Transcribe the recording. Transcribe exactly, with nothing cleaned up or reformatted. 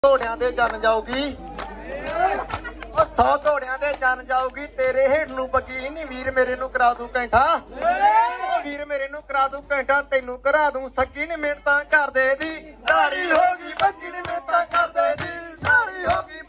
ਘੋੜਿਆਂ ਦੇ ਜਨ ਜਾਊਗੀ ਉਹ ਸੌ ਘੋੜਿਆਂ ਦੇ ਜਨ ਜਾਊਗੀ ਤੇਰੇ ਹੇਠ ਨੂੰ ਬੱਗੀ ਨਹੀਂ ਵੀਰ ਮੇਰੇ ਨੂੰ ਕਰਾ ਦੂ ਕੈਂਠਾ ਵੀਰ ਮੇਰੇ ਨੂੰ ਕਰਾ ਦੂ ਕੈਂਠਾ ਤੈਨੂੰ ਕਰਾ ਦੂੰ ਸੱਗੀ ਨੇ ਮਿੰਟਾਂ ਕਰਦੇ ਦੀ ਦਾੜੀ ਹੋ ਗਈ ਬੱਗੀ ਨੇ ਮਿੰਟਾਂ ਕਰਦੇ ਦੀ ਦਾੜੀ ਹੋ ਗਈ